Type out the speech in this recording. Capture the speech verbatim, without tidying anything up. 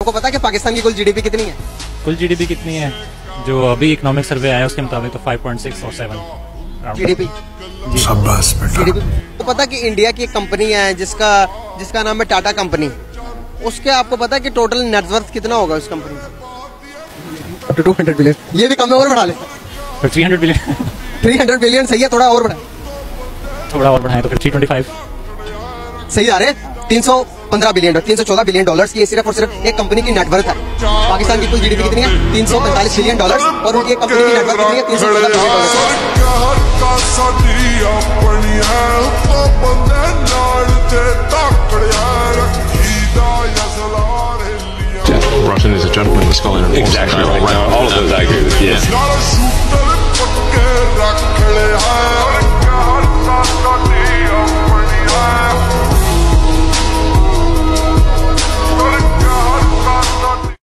आपको पता है कि पाकिस्तान की कुल जीडीपी कितनी है? कुल जीडीपी कितनी है? जो अभी इकोनॉमिक सर्वे आया उसके मुताबिक तो फाइव पॉइंट सिक्स और सेवन जीडीपी। शाबाश बेटा। जीडीपी तो पता है कि इंडिया की एक कंपनी है जिसका जिसका नाम है टाटा कंपनी, उसके आपको पता है कि टोटल नेटवर्थ कितना होगा उस कंपनी का? Two hundred billion. ये भी कम है, और बढ़ा ले। Three hundred billion. Three hundred billion सही है, थोड़ा और बढ़ा, थोड़ा और बढ़ाएं तो फिर थ्री ट्वेंटी फाइव सही आ रहे। तीन सौ पंद्रह बिलियन तीन सौ चौदह बिलियन डॉलर्स की सिर्फ और सिर्फ एक कंपनी की नेटवर्थ है। पाकिस्तान की कुल जीडीपी कितनी है? तीन सौ पैंतालीस बिलियन डॉलर्स, और उनकी एक कंपनी की नेटवर्थ कितनी है? तीन सौ चौदह billion Russian is a gentleman, the skull and exactly right. All of those I agree with. Yeah.